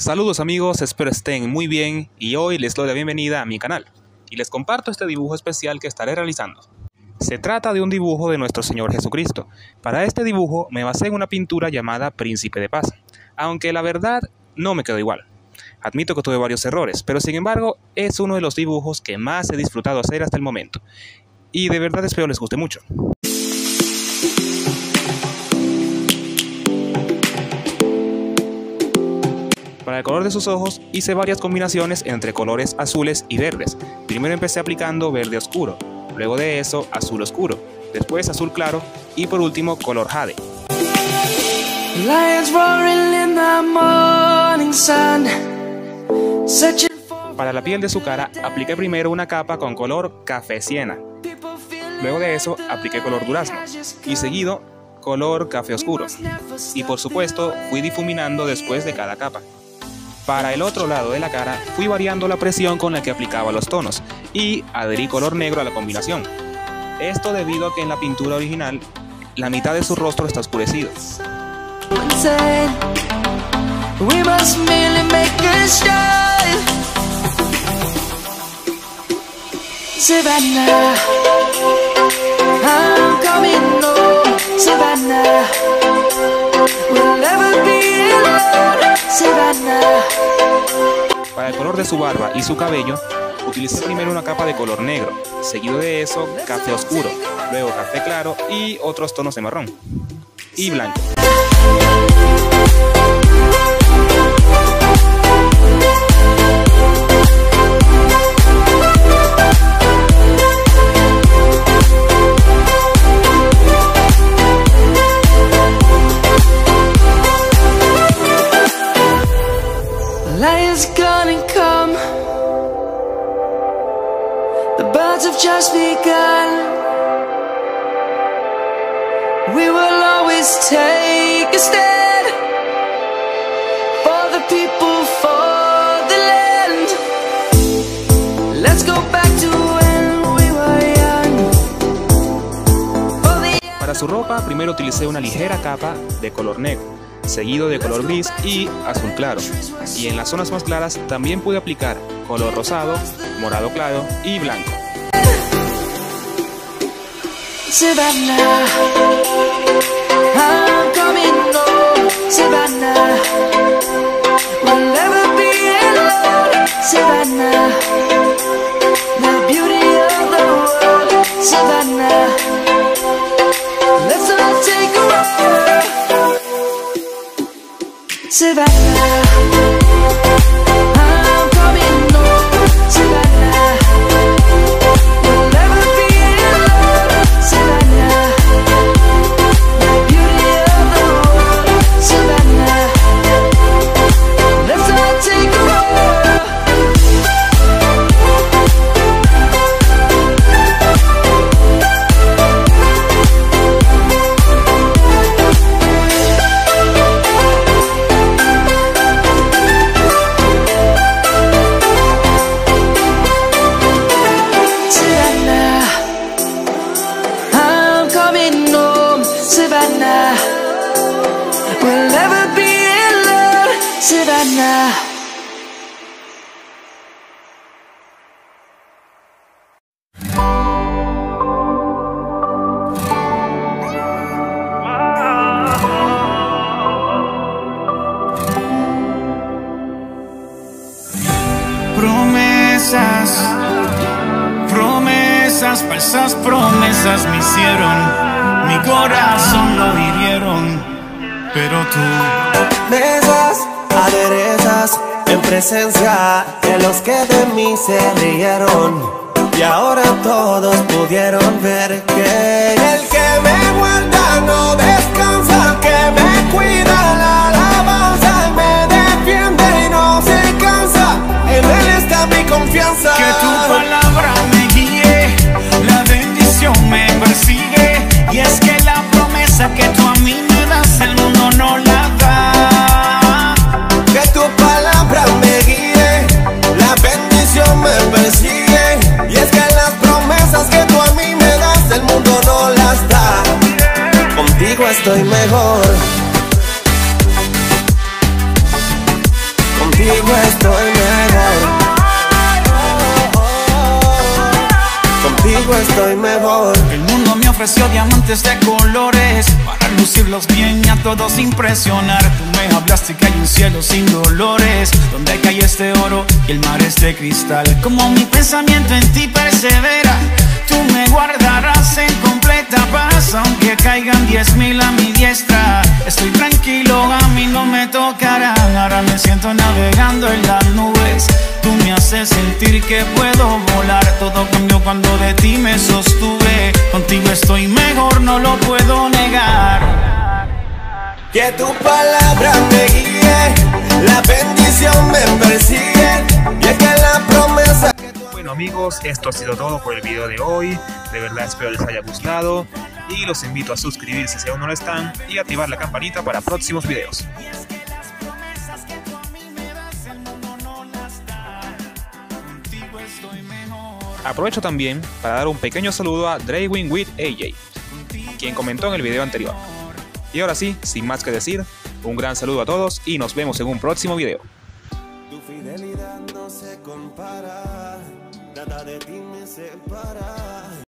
Saludos amigos, espero estén muy bien y hoy les doy la bienvenida a mi canal y les comparto este dibujo especial que estaré realizando. Se trata de un dibujo de nuestro Señor Jesucristo. Para este dibujo me basé en una pintura llamada Príncipe de Paz, aunque la verdad no me quedó igual. Admito que tuve varios errores, pero sin embargo es uno de los dibujos que más he disfrutado hacer hasta el momento y de verdad espero les guste mucho. Para el color de sus ojos hice varias combinaciones entre colores azules y verdes. Primero empecé aplicando verde oscuro, luego de eso azul oscuro, después azul claro y por último color jade. Para la piel de su cara apliqué primero una capa con color café siena, luego de eso apliqué color durazno y seguido color café oscuro y por supuesto fui difuminando después de cada capa. Para el otro lado de la cara fui variando la presión con la que aplicaba los tonos y adherí color negro a la combinación. Esto debido a que en la pintura original la mitad de su rostro está oscurecido. Para el color de su barba y su cabello, utilicé primero una capa de color negro, seguido de eso café oscuro, luego café claro y otros tonos de marrón y blanco. Lion's gonna come. The birds have just begun. We will always take a stand for the people, for the land. Let's go back to when we were young. Para su ropa primero utilicé una ligera capa de color negro, seguido de color gris y azul claro, y en las zonas más claras también pude aplicar color rosado, morado claro y blanco. Savannah, I'm coming home. Savannah, we'll never be alone. Savannah, the beauty of the world. Savannah, let's all take a walk. Savannah, I'm coming home. Savannah, we'll never be alone. Savannah, the beauty of the world. Savannah, let's all take a walk. Savannah, we'll never be alone. Savannah. Promesas, promesas, falsas promesas me hicieron. Mi corazón lo hirieron, pero tú Mesas, aderezas en presencia de los que de mí se rieron. Y ahora todos pudieron ver que el que me guarda no descansa, que me cuida la alabanza, me defiende y no se cansa. En él está mi confianza. que tu palabra me guíe, la bendición me persigue. Y es que la promesa que tú a mí me das, el mundo no la da. Que tu palabra me guíe, la bendición me persigue. Y es que las promesas que tú a mí me das, el mundo no las da. estoy mejor. contigo estoy mejor. Contigo estoy mejor. El mundo me ofreció diamantes de colores para lucirlos bien y a todos impresionar. Tú me hablaste que hay un cielo sin dolores, donde cae este oro y el mar es de cristal. Como mi pensamiento en ti persevera, tú me guardarás en completa paz. Aunque caigan 10,000 a mi diestra, estoy tranquilo, a mí no me tocarán. Ahora me siento navegando en las nubes, tú me haces sentir que puedo volar. Todo cambió cuando de ti me sostuve. Contigo estoy mejor, no lo puedo negar. Que tu palabra me guíe, la bendición me persigue, y es que la promesa. Bueno amigos, esto ha sido todo por el video de hoy. De verdad espero les haya gustado y los invito a suscribirse si aún no lo están y activar la campanita para próximos videos. Aprovecho también para dar un pequeño saludo a Draywin with AJ, quien comentó en el video anterior. Y ahora sí, sin más que decir, un gran saludo a todos y nos vemos en un próximo video. Tu fidelidad no se compara, nada de ti me separa.